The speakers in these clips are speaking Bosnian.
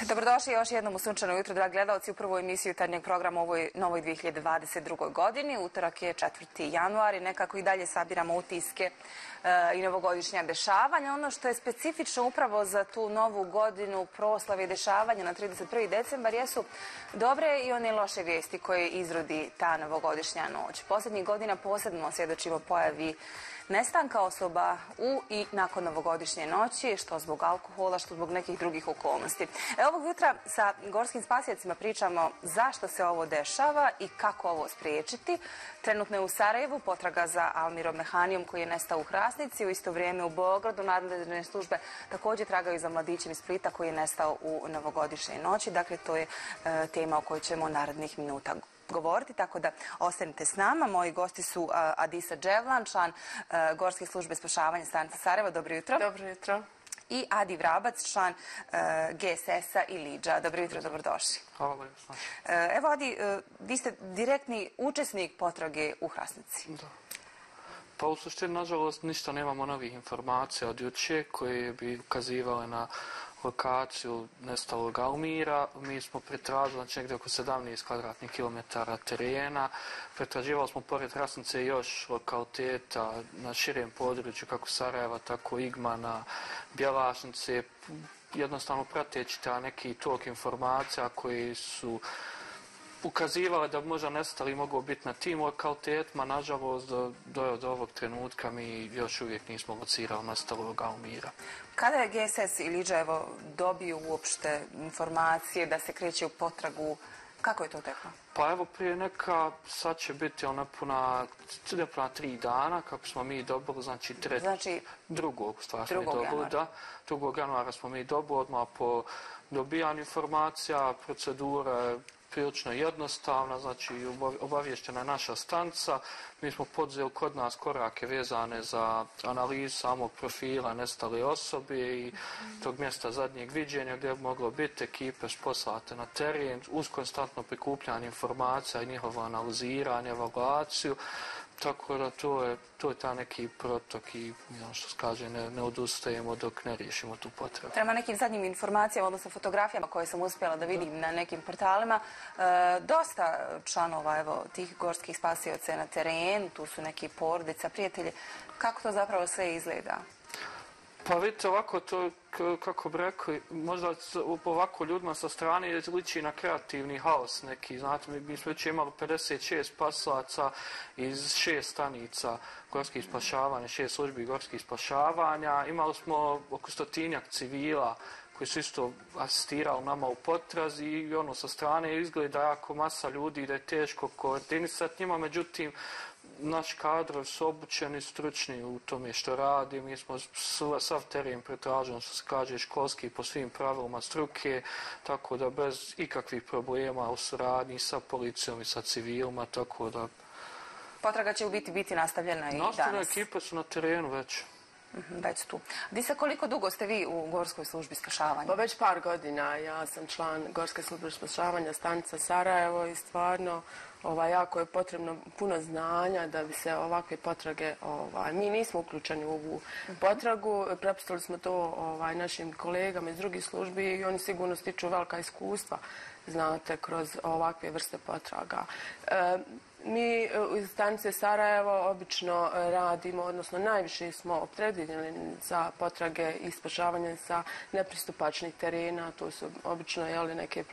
Dobrodošli još jednom u Sunčano jutro, dragi gledalci, u prvu emisiju jutarnjeg programa u ovoj novoj 2022. godini. Utorak je 4. januar i nekako i dalje sabiramo utiske i novogodišnja dešavanja. Ono što je specifično upravo za tu novu godinu proslave i dešavanja na 31. decembar jesu dobre i one loše vijesti koje izrodi ta novogodišnja noć. Posljednjih godina posebno svjedočimo pojavi nestanka osoba u i nakon novogodišnje noći, što zbog alkohola, što zbog nekih drugih okolnosti. Ovog jutra sa gorskim spasiocima pričamo zašto se ovo dešava i kako ovo spriječiti. Trenutno je u Sarajevu potraga za Almirom Mehanijom koji je nestao u Hrasnici. U isto vrijeme u Beogradu nadležne službe također tragaju za mladićem iz Splita koji je nestao u novogodišnjoj noći. Dakle, to je tema o kojoj ćemo narednih minuta govoriti, tako da ostanite s nama. Moji gosti su Adisa Dževlan, član Gorske službe spašavanja stanica Sarajeva. Dobro jutro. Dobro jutro. I Adi Vrabac, član GSS-a i Lidža. Dobro jutro, dobrodošli. Hvala. Evo, Adi, vi ste direktni učesnik potrage u Hrasnici. Da. Pa u suštini, nažalost, ništa nemamo novih informacija od juče koje bi ukazivale na lokaciju nestalog Almira. Mi smo pretražili znači negdje oko 17 kvadratnih kilometara terena. Pretraživali smo pored Hrasnice još lokaliteta na širem području kako Sarajeva, tako Igmana, Bjelašnice. Jednostavno prateći ta neki tok informacija koji su ukazivali da možda nestali mogu biti na tim lokalitetima. Nažalost, do ovog trenutka mi još uvijek nismo locirali nestalog Almira. Kada je GSS i Lidža dobio uopšte informacije da se kreće u potragu? Kako je to teklo? Pa evo prije neka, sad će biti nepuna 3 dana kako smo mi dobili, znači 2. januara smo mi dobili odmah po dobijanju informacija, procedura prilično jednostavna, znači obavještena je naša stanica. Mi smo poduzeli kod nas korake vezane za analizu samog profila nestale osobe i tog mjesta zadnjeg viđenja gdje bi moglo biti ekipe poslate na teren uz konstantno prikupljanje informacija i njihovo analiziranje, evaluaciju. Tako da to je ta neki protok i ono što se kaže ne odustajemo dok ne riješimo tu potrebu. Prema nekim zadnjim informacijama, odnosno fotografijama koje sam uspjela da vidim na nekim portalima, dosta članova tih gorskih spasioca na terenu, tu su neki porodica, prijatelji. Kako to zapravo sve izgleda? Pa vidite, ovako to, kako bi rekli, možda ovako ljudima sa strane liči na kreativni haos neki. Znate, mi smo već imali 56 spasilaca iz 6 stanica gorskih spašavanja, 6 službi gorskih spašavanja. Imali smo oko 100-tinjak civila koji su isto asistirali nama u potrazi i ono sa strane izgleda jako masa ljudi da je teško koordinisati njima, međutim naši kadrovi su obučeni, stručni u tome što radi. Mi smo sav teren pretraženi, što se kaže, školski po svim pravilima struke, tako da bez ikakvih problema u suradnji sa policijom i sa civilima, tako da... Potraga će u biti nastavljena i danas. Nastavljene ekipe su na terenu već. Već tu. Disa, koliko dugo ste vi u Gorskoj službi spašavanja? Pa već par godina. Ja sam član Gorske službe spašavanja stanica Sarajevo i stvarno jako je potrebno puno znanja da bi se ovakve potrage... Mi nismo uključeni u ovu potragu. Prepustili smo to našim kolegama iz drugih službi i oni sigurno stiču velika iskustva, znate, kroz ovakve vrste potraga. Mi iz stanice Sarajevo obično radimo, odnosno najviše smo opredjeljeni za potrage i spašavanje sa nepristupačnih terena. To su obično neke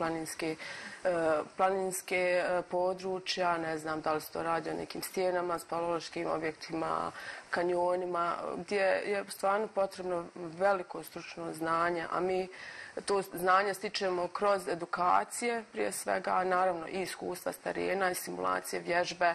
planinske područja, ne znam da li se to radi o nekim stijenama, speleološkim objektima, kanjonima, gdje je stvarno potrebno veliko stručno znanje, a mi to znanje stičemo kroz edukacije prije svega, naravno i iskustva s terena i simulacije, vježbe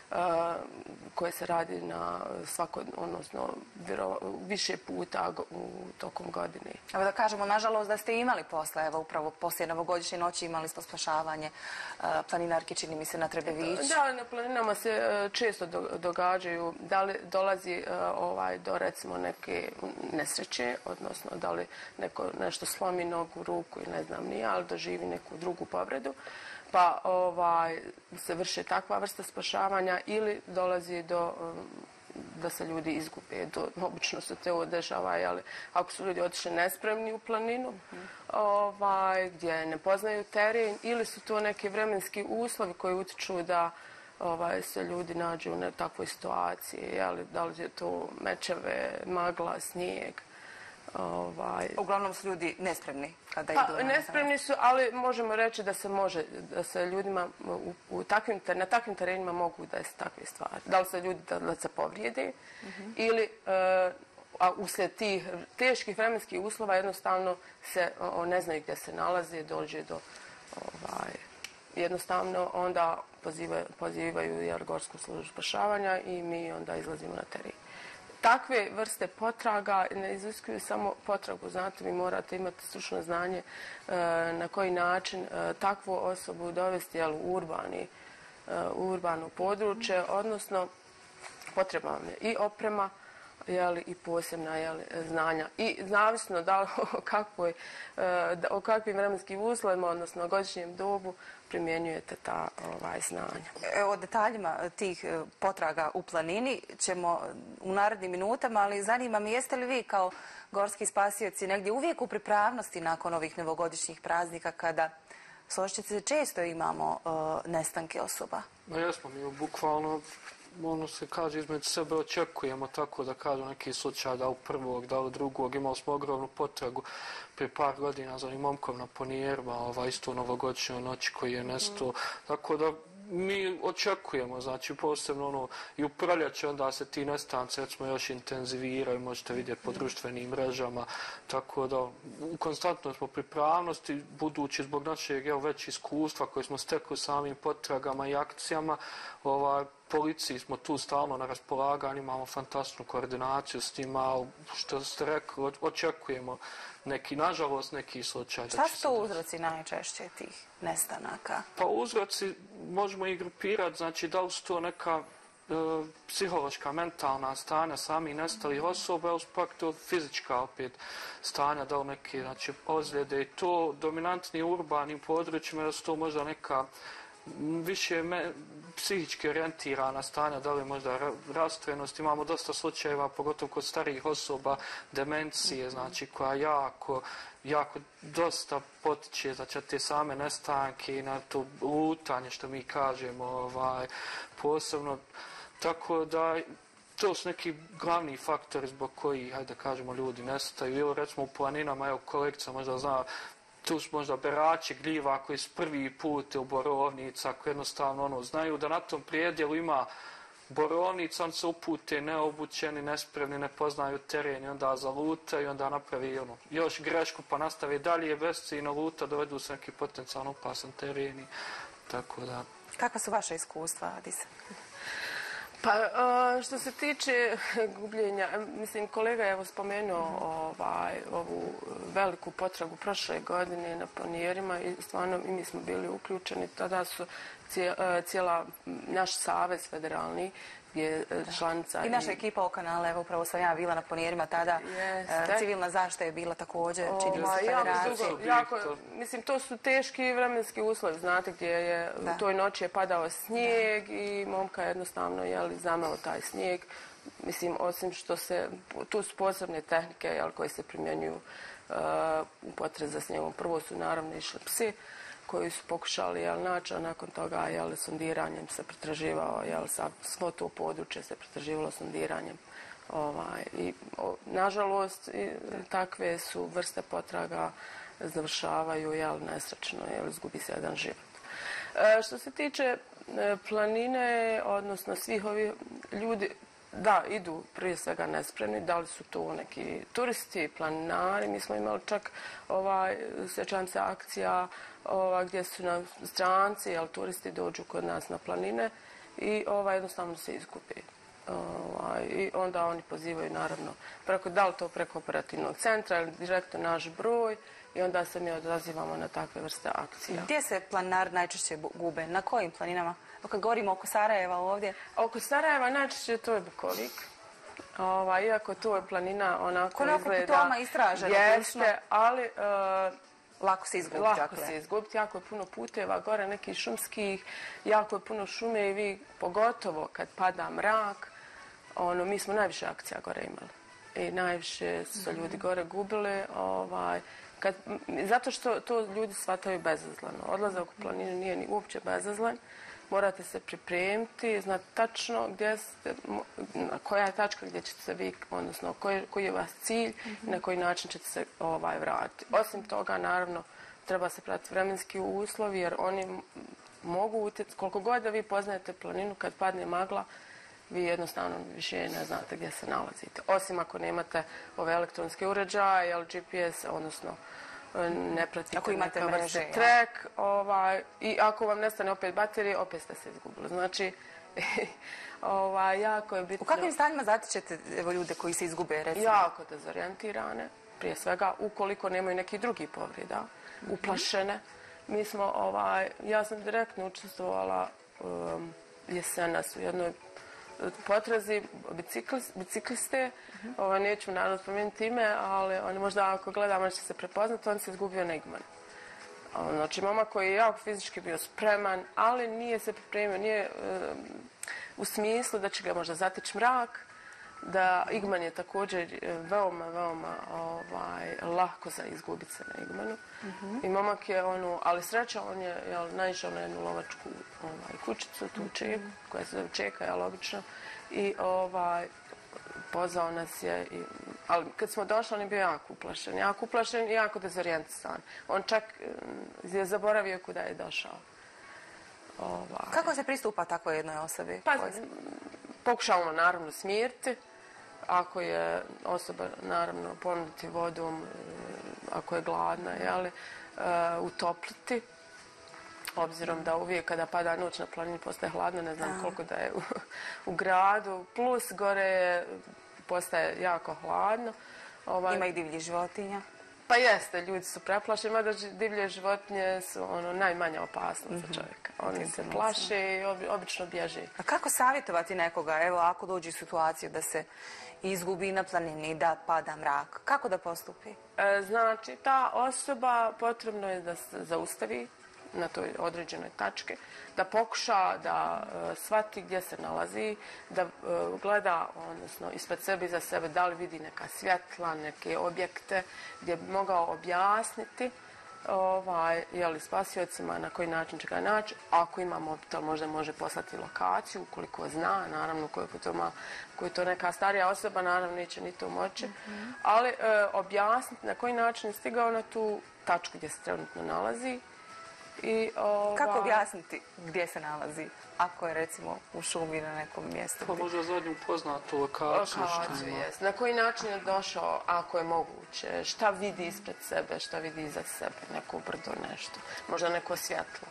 koje se radi na odnosno više puta tokom godine. Evo da kažemo, nažalost, da ste imali posla, evo upravo poslije novogodišnje noći imali smo spašavanje planinarke, čini mi se, na Trebeviću. Da, na planinama se često događaju, da li dolazi do recimo neke nesreće, odnosno da li neko nešto slomi nogu, ruku ili ne znam nije, ali doživi neku drugu povredu. Pa se vrše takva vrsta spašavanja ili dolazi da se ljudi izgube. Obično se to dešava, ali ako su ljudi otišli nespremni u planinu, gdje ne poznaju teren, ili su to neki vremenski uslovi koji utiču da se ljudi nađu u takvoj situaciji, da li je to mečeve, magla, snijeg. Uglavnom su ljudi nespremni kada idu. Nespremni su, ali možemo reći da se ljudima na takvim terenima mogu desiti takve stvari. Da li se ljudi da se povrijede ili uslijed tih teških vremenskih uslova jednostavno se ne znaju gdje se nalaze, dođe do jednostavno onda pozivaju Gorsku službu spašavanja i mi onda izlazimo na teren. Takve vrste potraga ne iziskuju samo potragu. Znate, vi morate imati stručno znanje na koji način takvu osobu dovesti u urbano područje, odnosno potrebna vam je i oprema i posebna znanja. I zavisno o kakvim vremenskim uslovima, odnosno godišnjem dobu, primjenjujete ta znanja. O detaljima tih potraga u planini ćemo u narednim minutama, ali zanima me jeste li vi kao gorski spasioci negdje uvijek u pripravnosti nakon ovih novogodišnjih praznika kada Soščice često imamo nestanke osoba? Jesmo, mi bukvalno se kaže između sebe očekujemo, tako da kažu neki slučaj da u prvog, da u drugog. Imali smo ogromnu potragu prije par godina za onim momkom na Ponijerima, isto u novogodišnjoj noći koji je nestao. Tako da mi očekujemo, znači posebno i u proljeće onda se ti nestanci recimo još intenziviraju, možete vidjeti po društvenim mrežama, tako da konstantno smo pripravnosti, budući zbog našeg već iskustva koje smo stekli samim potragama i akcijama, policiji smo tu stalno na raspolaganju, imamo fantastičnu koordinaciju s njima, što ste rekli, očekujemo nažalost neki slučaj. Šta su to uzroci najčešće tih nestanaka? Pa uzroci možemo i grupirati, znači da li su to neka psihološka, mentalna stanja samih nestalih osoba, ili pak to fizička opet stanja, da li neke ozljede i to dominantni u urbanim područjima, da su to možda neka više psihički orijentirana stanja, da li možda rastrenost. Imamo dosta slučajeva, pogotovo kod starijih osoba, demencije, znači koja jako dosta potiče, znači te same nestanke i na to lutanje što mi kažemo posebno. Tako da to su neki glavni faktori zbog kojih, hajde da kažemo, ljudi nestaju. Ili recimo u planinama, evo kolegica možda zna, tu su možda berači gljiva koji su prvi put u borovnica, koji jednostavno znaju da na tom prijedjelu ima borovnica, oni se upute neobučeni, nespremni, ne poznaju teren i onda zalutaju i onda napravi još grešku pa nastavi dalje besciljno luta, dovedu se neki potencijalno opasan teren. Tako da. Kakva su vaše iskustva, Adisa? Pa što se tiče gubljenja, mislim kolega je spomenuo ovu veliku potragu prošle godine na Ponijerima i stvarno i mi smo bili uključeni. Tada su cijela naš savez federalni je članica. I naša ekipa o kanale, evo upravo sam ja bila na Ponijerima tada, civilna zaštita je bila također, čini mi se federacija. Mislim, to su teški vremenski uslovi, znate, gdje je u toj noći je padao snijeg i momka jednostavno zamelo taj snijeg. Mislim, osim što tu su posebne tehnike koje se primjenjuju u potrazi za snijegom. Prvo su naravno išli psi koji su pokušali naći, a nakon toga sondiranjem se pretraživao, svo to područje se pretraživalo sondiranjem. Nažalost, takve su vrste potraga završavaju nesrećno, izgubi se jedan život. Što se tiče planine, odnosno svih ovih ljudi, da, idu prije svega nespremni, da li su to neki turisti, planinari, mi smo imali čak, sjećam se akcija gdje su nam stranci, ali turisti dođu kod nas na planine i jednostavno se izgube. I onda oni pozivaju naravno da li to preko operativnog centra ili direktno naš broj i onda se mi odazivamo na takve vrste akcija. Gdje se planinari najčešće gube? Na kojim planinama? Kad govorimo oko Sarajeva ovdje? Oko Sarajeva najčešće to je Bukovik. Iako to je planina onako izgleda... Onako putoma istraženo. Jeste, ali... Lako se izgubiti. Lako se izgubiti, jako je puno puteva, gore nekih šumskih, jako je puno šume i vi, pogotovo kad pada mrak, mi smo najviše akcija gore imali. I najviše su ljudi gore gubili. Zato što to ljudi shvataju bezazleno. Odlazak u planinu nije ni uopće bezazlen. Morate se pripremiti, znati tačno gdje ste, koja je tačka gdje ćete se vi, odnosno koji je vas cilj i na koji način ćete se vratiti. Osim toga, naravno, treba se pratiti vremenski uslovi jer oni mogu utjecati, koliko god da vi poznajete planinu, kad padne magla, vi jednostavno više ne znate gdje se nalazite. Osim ako nemate ove elektronske uređaje ili GPS, odnosno ne pratite neka vrsta track, i ako vam nestane opet baterije, opet ste se izgubili. Znači, jako je bitno... U kakvim stanjima zatičete ljude koji se izgube, recimo? Jako dezorijentirane, prije svega, ukoliko nemaju neki drugi povreda, uplašene. Mi smo, ja sam direktno učestvovala jesenas u jednoj potrazi bicikliste, neću naravno spomenuti ime, ali on možda ako gleda može se prepoznati, on se izgubio na Igmanu. Znači, momak koji je jako fizički bio spreman, ali nije se pripremio, nije u smislu da će ga možda zatići mrak, da Igman je također veoma lako za izgubiti se na Igmanu. I momak je ali sreća, on je naišao na jednu lovačku kućicu, tu čeku, koja se zove Čeka, logično. I pozvao nas je, ali kad smo došli, on je bio jako uplašen i jako dezorijentan. On čak je zaboravio kuda je došao. Kako se pristupa takvoj jednoj osobi? Pa, pokušavamo naravno smiriti. Ako je osoba, naravno, ponuditi vodom, ako je gladna, utopliti. Obzirom da uvijek kada pada noć na planini postaje hladno, ne znam koliko da je u gradu. Plus gore postaje jako hladno. Ima i divljih životinja? Pa jeste, ljudi su preplašeni, mada divlje životinje su najmanja opasnost za čovjeka. Oni se plaše i obično bježe. A kako savjetovati nekoga, evo, ako dođe u situaciju da se izgubi na planini, da pada mrak? Kako da postupi? Znači, ta osoba potrebno je da se zaustavi na toj određenoj tački, da pokuša da shvati gdje se nalazi, da gleda, odnosno ispred sebe i za sebe, da li vidi neka svjetla, neke objekte gdje bi mogao objasniti spasiocima na koji način će ga naći. Ako ima mobitel, možda može poslati lokaciju, ukoliko zna, naravno, ko je to neka starija osoba, naravno neće ni to moći, ali objasniti na koji način je stigao na tu tačku gdje se trenutno nalazi. Kako objasniti gdje se nalazi, ako je recimo u šumi na nekom mjestu? Pa možda zadnju poznatu lokaciju. Na koji način je došao, ako je moguće, šta vidi ispred sebe, šta vidi iza sebe, neko brdo, nešto, možda neko svjetlo.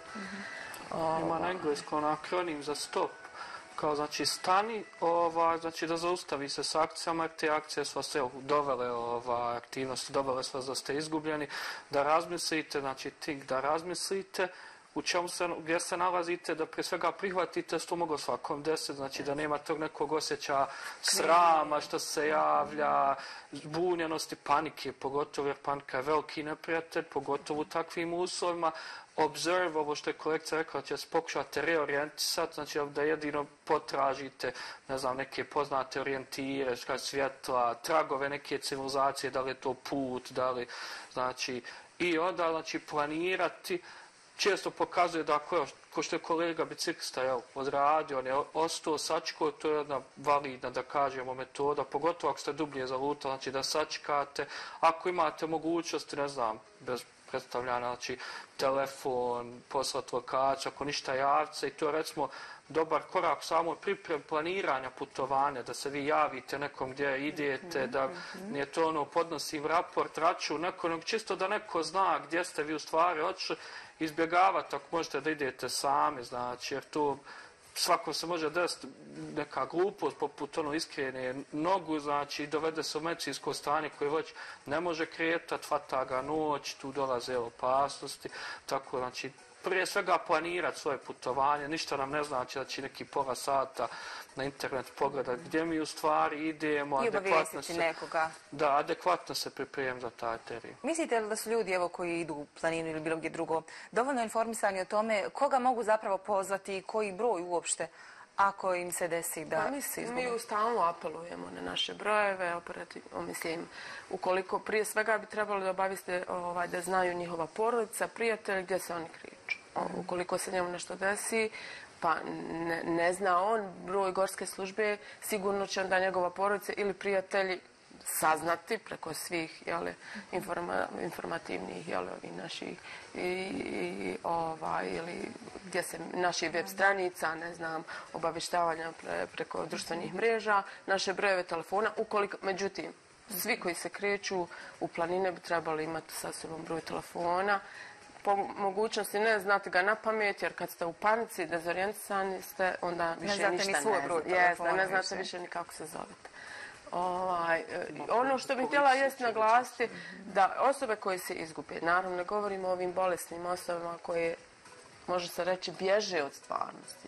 Ima na engleskom akronim za stop. Kao, znači, stani, znači da zaustavi se s akcijama, jer te akcije su vas dovele, aktivnosti dovele su vas da ste izgubljeni, da razmislite, znači, da razmislite gdje se nalazite, da prije svega prihvatite što mogu svakom desiti, znači da nema tog nekog osjećaja srama što se javlja, zbunjenosti, panike, pogotovo jer panika je veliki neprijatelj, pogotovo u takvim uslovima. Observe, ovo što je kolegica rekla, će se pokušati reorijentisati, znači da jedino potražite, ne znam, neke poznate orijentire, svjetla, tragove neke civilizacije, da li je to put, da li, znači, i onda, znači, planirati. Često pokazuje da ko što je kolega biciklista odradio, on je ostao sačko, to je jedna validna, da kažemo, metoda, pogotovo ako ste dublje zalutali, znači da sačkate. Ako imate mogućnosti, ne znam, bez predstavljanja, znači telefon, poslati lokaciju, ako ništa javce, i to je recimo dobar korak samo priprem planiranja putovanja, da se vi javite nekom gdje idete, da nije to podnosim raport, račun, nekom, čisto da neko zna gdje ste vi u stvari otišli, izbjegavati ako možete da idete sami, znači, jer tu svako se može desiti neka glupost poput iskrene nogu, znači dovede se u medicinsko stanje koje već ne može kretati, hvata ga noć, tu dolaze opasnosti, tako znači prije svega planirati svoje putovanje, ništa nam ne znači da će neki pola sata na internet pogledati gdje mi u stvari idemo, i obavijestiti nekoga. Da, adekvatno se pripremiti za taj teren. Mislite li da su ljudi koji idu u planinu ili bilo gdje drugo dovoljno informisani o tome koga mogu zapravo pozvati i koji broj uopšte ako im se desi da Mi stalno apelujemo na naše brojeve, mislim, ukoliko prije svega bi trebalo da obaviste da znaju njihova porodica, prijatelji, gdje se oni kriču. Ukoliko se njemu nešto desi, pa ne zna on broj gorske službe, sigurno će onda njegova porodica ili prijatelji saznati preko svih informativnih i naših ili gdje se naših web stranica, ne znam, obavještavanja preko društvenih mreža, naše brojeve telefona, međutim, svi koji se kreću u planine bi trebali imati sa sobom broj telefona, po mogućnosti ne znati ga na pamet, jer kad ste u panici, dezorijentisani ste, onda više ništa ne znate. Ne znate više ni kako se zovete. Ono što bih htjela jest naglasiti da osobe koje se izgube, naravno ne govorimo o ovim bolesnim osobama koje, može se reći, bježe od stvarnosti,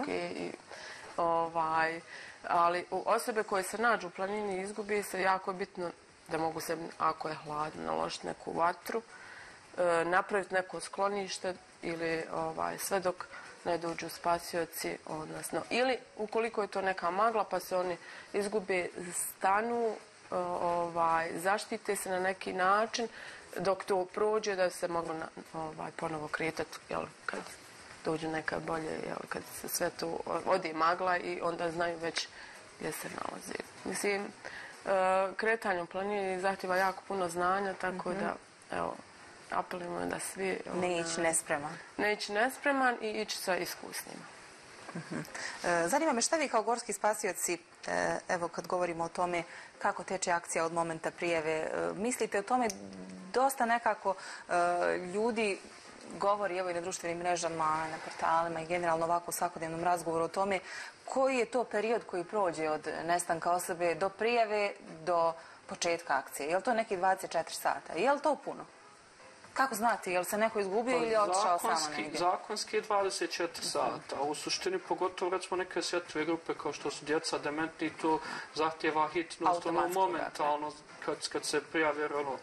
ali osobe koje se nađu u planini i izgubi se, jako je bitno da mogu se, ako je hladno, naložiti neku vatru, napraviti neko sklonište ili sve dok ne dođu spasioci, odnosno, ili ukoliko je to neka magla pa se oni izgube, stanu, zaštite se na neki način dok to prođe da se mogu ponovo kretati kad dođu neka bolje, kad se sve to ode magla i onda znaju već gdje se nalazi. Mislim, kretanje u planini zahtjeva jako puno znanja, tako da, evo, apelujemo da svi... Ne ići nespreman. Ne ići nespreman i ići sa iskusnima. Zanima me šta vi kao gorski spasioci, evo kad govorimo o tome kako teče akcija od momenta prijave, mislite o tome dosta nekako ljudi govori evo i na društvenim mrežama, na portalima i generalno ovako u svakodnevnom razgovoru o tome koji je to period koji prođe od nestanka osobe do prijave do početka akcije. Je li to neki 24 sata? Je li to puno? Kako znate, je li se neko izgubio ili je otišao samo negdje? Zakonski je 24 sata, a u suštini pogotovo recimo neke osjetljive grupe kao što su djeca, dementni, to zahtjeva hitnost, momentalno kad se prijavi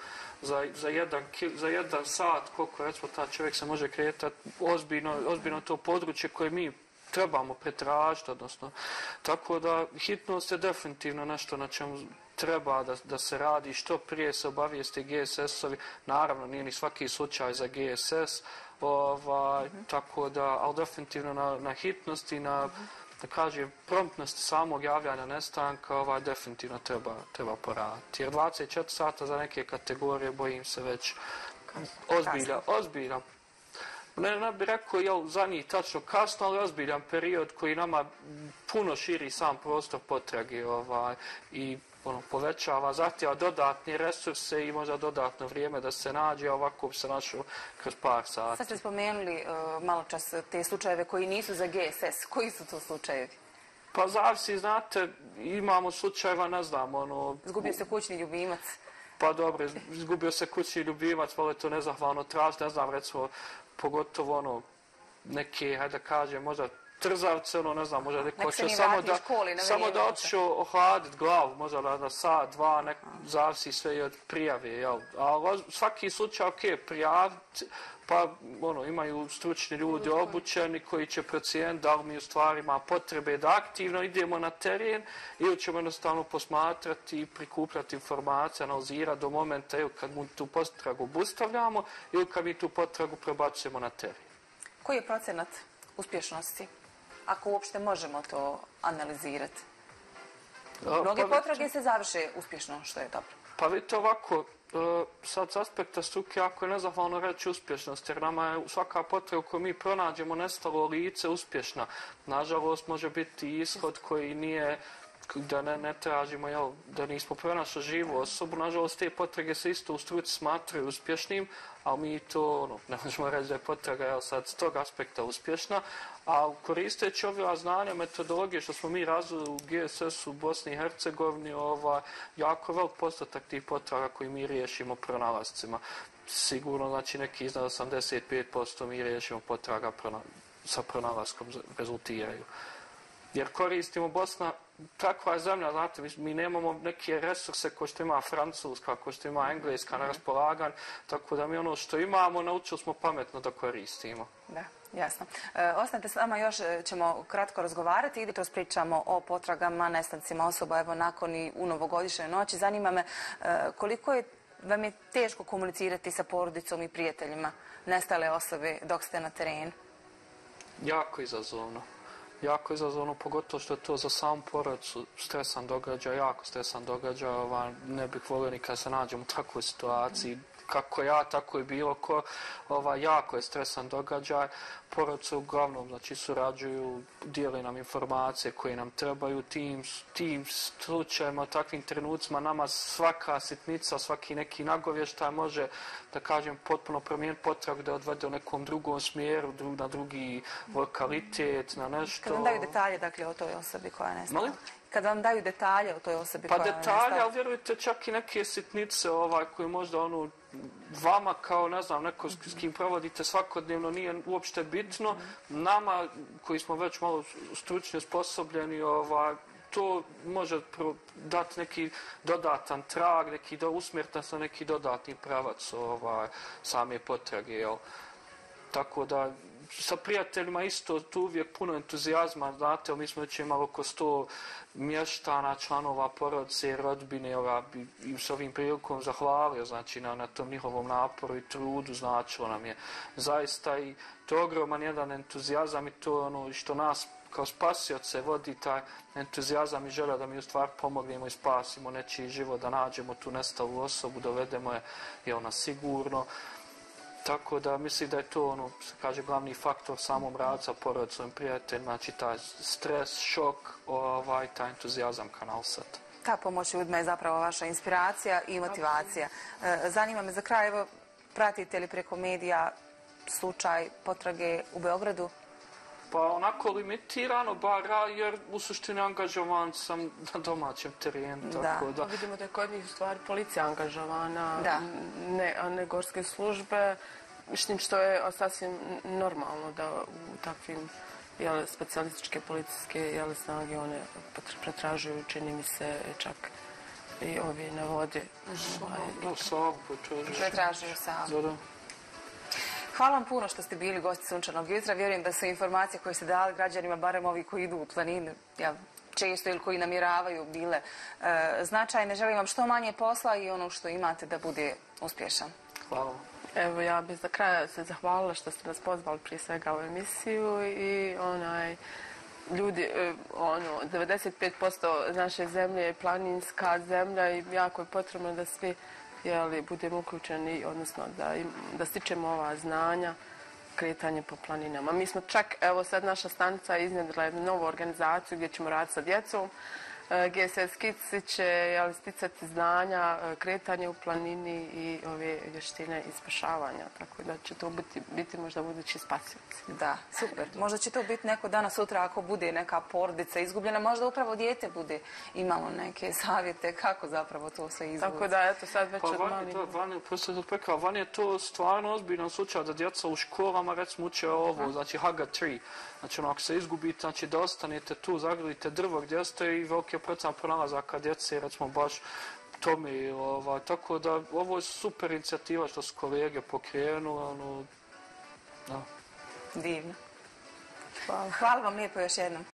za jedan sat, koliko recimo ta čovjek se može kretati, ozbiljno to područje koje mi trebamo pretražiti, odnosno, tako da hitnost je definitivno nešto na čemu treba da se radi, što prije se obavijesti GSS-ovi, naravno nije ni svaki slučaj za GSS, tako da, ali definitivno na hitnosti, na, da kažem, promptnosti samog javljanja nestanka, definitivno treba poraditi. Jer 24 sata za neke kategorije, bojim se već ozbiljan. Ne bih rekao za njih tačno kasno, ali ozbiljan period koji nama puno širi sam prostor potrage i povećava, zahtjeva dodatne resurse i možda dodatno vrijeme da se nađe, a ovako bi se našao kroz par sati. Sad ste spomenuli malo čas te slučajeve koji nisu za GSS. Koji su to slučajevi? Pa zavisi, znate, imamo slučajeva, ne znam, Izgubio se kućni ljubimac. Pa dobro, izgubio se kućni ljubimac, vole to nezahvalno tražiti, ne znam, recimo, pogotovo neke, hajde da kažem, možda trzavce, ne znam, možda neko hoće samo da otišao ohladiti glavu, možda na sat, dva, zavisi sve i od prijave, jel? Ali svaki slučaj, prijaviti, pa imaju stručni ljudi obučeni koji će procijeniti da li mi u stvari ima potrebe da aktivno idemo na teren ili ćemo jednostavno posmatrati i prikupljati informacije, analizirati do momenta kad mu tu potragu obustavljamo ili kad mi tu potragu prebacujemo na teren. Koji je procenat uspješnosti? Ako uopšte možemo to analizirati. Mnoge potrage se završe uspješno, što je dobro. Pa vidite ovako, sad s aspekta struke jako je nezahvalno reći uspješnost, jer nama je svaka potraga koju mi pronađemo nestalo lice uspješna. Nažalost, može biti ishod koji nije, da ne tražimo, da nismo pronašli živu osobu. Nažalost, te potrage se isto u struci smatraju uspješnim, ali mi to, ne možemo reći da je potraga sad s tog aspekta uspješna, a koristeći ove znanja, metodologije što smo mi razvili u GSS-u u Bosni i Hercegovini, jako velik postotak tih potraga koji mi riješimo pronalascima. Sigurno, znači, neki iznad 85% mi riješimo potraga sa pronalaskom rezultiraju. Jer koristimo Bosna, takva je zemlja, znate, mi nemamo neke resurse kao što ima Francuska, kao što ima Engleska na raspolaganju, tako da mi ono što imamo naučili smo pametno da koristimo. Da, jasno. Ostanite s nama, još ćemo kratko razgovarati i jutros pričamo o potragama, nestancima osoba, evo nakon i u novogodišnjoj noći. Zanima me koliko vam je teško komunicirati sa porodicom i prijateljima nestale osobe dok ste na terenu? Jako izazovno. Jako izazovno, pogotovo što je to za samu porodicu stresan događaj, jako stresan događaj. Ne bih volio ni kada se nađem u takvoj situaciji. Kako ja, tako i bilo ko. Jako je stresan događaj. Porodice uglavnom surađuju, dijeli nam informacije koje nam trebaju. Tim slučajima, takvim trenucima nama svaka sitnica, svaki neki nagovještaj može, da kažem, potpuno promijeniti potragu da odvede u nekom drugom smjeru, na drugi lokalitet, na nešto. Kad vam daju detalje, dakle, o toj osobi koja je nestala? Molim? Kad vam daju detalje o toj osobi koja je nestala? Pa detalje, ali vjerujte, čak i neke sitnice koje možda vama kao, ne znam, neko s kim provodite svakodnevno nije uopšte bitno. Nama, koji smo već malo stručni, osposobljeni, to može dati neki dodatan trag, usmjeriti nas na neki dodatni pravac same potrage. Tako da, sa prijateljima isto tu uvijek puno entuzijazma, znate, mi smo već imali oko 100 mještana, članova porodice, rodbine, i s ovim prilikom zahvalio, znači, na tom njihovom naporu i trudu, značilo nam je zaista i to je ogroman jedan entuzijazam i to je ono što nas kao spasioce vodi taj entuzijazam i želja da mi u stvari pomognemo i spasimo nečiji život, da nađemo tu nestalu osobu, dovedemo je sigurno. Tako da mislim da je to se kaže, glavni faktor samom radu sa porodicom i prijateljima, znači taj stres, šok, taj entuzijazam Kanal Sat. Ta pomoć ljudima je zapravo vaša inspiracija i motivacija. Zanima me za kraj, evo, pratite li preko medija slučaj potrage u Beogradu? Pa onako limitirano, bar jer u suštini angažovan sam na domaćem terenu. Tako da. Vidimo da je kod njih u stvari policija angažovana, a ne gorske službe. Mislim što je sasvim normalno da u takvim specijalističke policijske snage one pretražuju, čini mi se, čak i ovi na vodi. Pretražuju Savu. Hvala vam puno što ste bili gosti Sunčanog jutra. Vjerujem da su informacije koje ste dali građanima, barem ovi koji idu u planinu, često ili koji namjeravaju, bile značajne. Želim vam što manje posla i ono što imate da bude uspješan. Hvala. Evo, ja bih za kraj se zahvalila što ste nas pozvali prije svega u emisiju i ljudi, 95% naše zemlje je planinska zemlja i jako je potrebno da svi budemo uključeni, odnosno da stičemo ova znanja, kretanje po planinama. Mi smo čak, evo sad naša stanica iznjedrila jednu novu organizaciju gdje ćemo raditi sa djecom. GSS Kids će sticati znanja, kretanje u planini i ove vještine i spašavanja, tako da će to biti možda budući spasioci. Da, super. Možda će to biti neko danas sutra ako bude neka porodica izgubljena, možda upravo dijete bude imalo neke savjete kako zapravo to sve izvući. Tako da, eto sad već od Van je to stvarno ozbiljan slučaj da djeca u školama recimo uče ovo, znači Haga 3. Znači ako se izgubite, znači da ostanete tu, zagradite drvo gdje ste i veliki procenat pronalazaka djece, recimo baš tome. Tako da ovo je super inicijativa što su kolege pokrenuli. Divno. Hvala vam lijepo još jednom.